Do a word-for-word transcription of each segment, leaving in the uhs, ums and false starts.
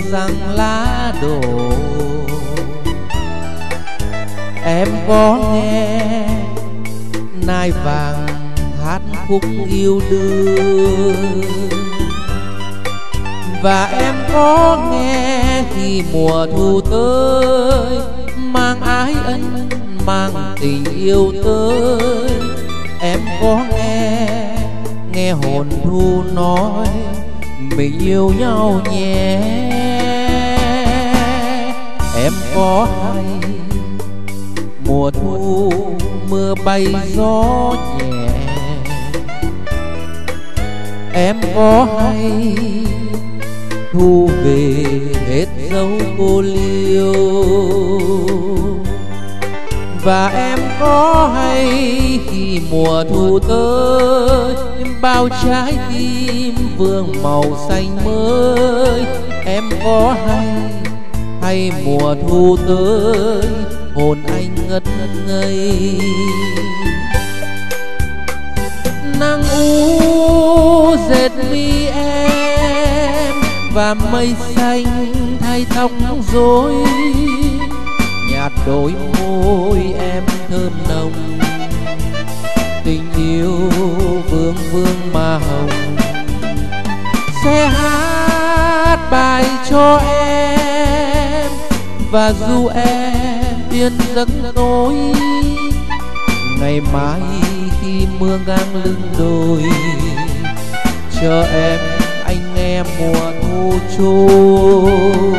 răng lá đổ. Em có nghe nai vàng hát khúc yêu đương, và em có nghe khi mùa thu tới mang ái ân mang tình yêu tới. Em có nghe nghe hồn thu nói mình yêu nhau nhé. Em có hay mùa thu mưa bay gió nhẹ, em có hay thu về hết dấu cô liêu, và em có hay khi mùa thu tới bao trái tim vương màu xanh mới. Em có hay hay mùa thu tới hồn anh ngất ngây. Nắng u dệt mi em và mây xanh thay tóc rối, nhạt đôi môi em thơm nồng, tình yêu vương vương mà hồng. Sẽ hát bài cho em và dù em yên giấc tối, ngày mai khi mưa ngang lưng đồi chờ em anh nghe mùa thu trôi.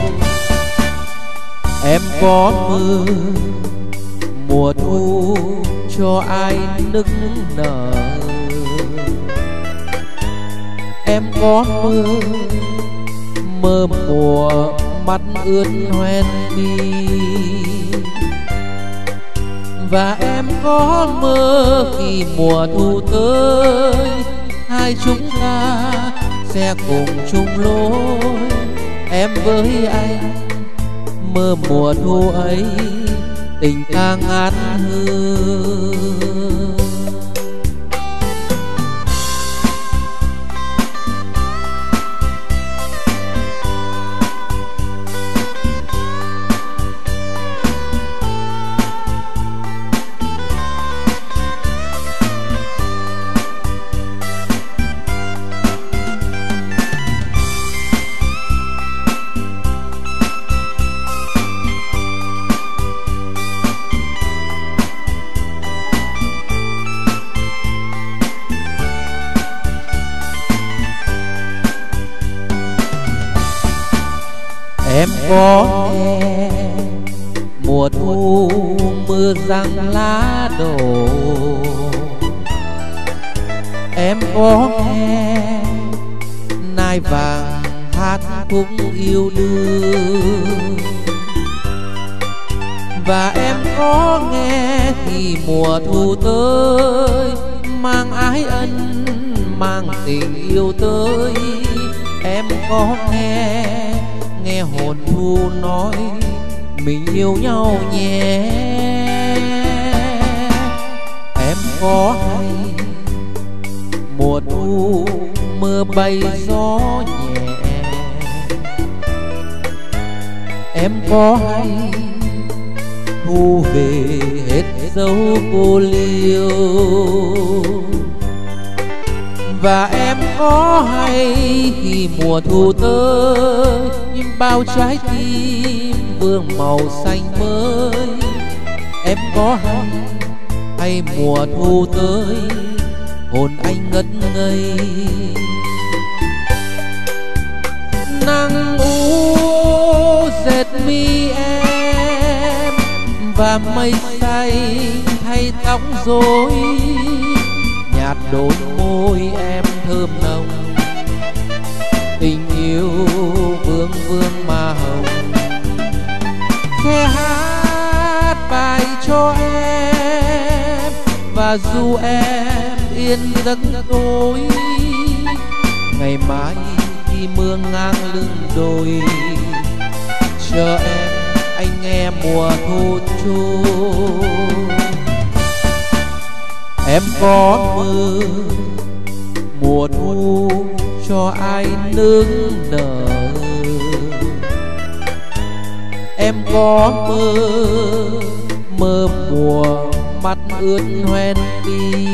Em có mơ mùa thu cho ai nức nở, em có mơ mơ mùa mắt ướt hoen mi, và em có mơ khi mùa thu tới hai chúng ta sẽ cùng chung lối. Em với anh mơ mùa thu ấy tình ta ngát hương. Em có nghe mùa thu mưa răng lá đổ, em có nghe nai vàng hát khúc yêu đương, và em có nghe khi mùa thu tới mang ái ân mang tình yêu tới. Em có nghe nghe hồn thu nói mình yêu nhau nhé. Em có hay mùa thu mưa bay gió nhẹ, em có hay thu về hết dấu cô liêu, và em có hay khi mùa thu tới bao trái tim vương màu xanh mới. Em có hay hay mùa thu tới hồn anh ngất ngây. Nắng u dệt mi em và mây xanh thay tóc rối, nhạt đôi môi em thơm nồng, tình yêu vương vương mà hồng. Sẽ hát bài cho em và dù em yên giấc tối, ngày mai khi mưa ngang lưng đồi chờ em anh nghe mùa thu trôi. Em có mơ mùa thu cho ai nức nở, em có mơ, mơ mùa mắt ướt hoen đi.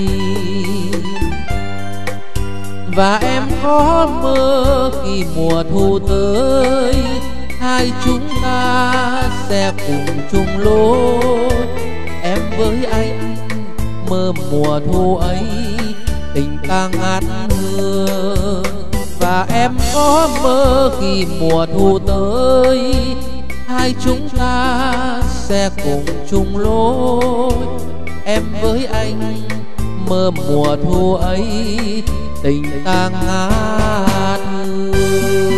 Và em có mơ khi mùa thu tới, hai chúng ta sẽ cùng chung lối. Em với anh mơ mùa thu ấy, tình ta ngát hương. Và em có mơ khi mùa thu tới, hai chúng ta sẽ cùng chung lối. Em với anh mơ mùa thu ấy, tình ta ngát hương.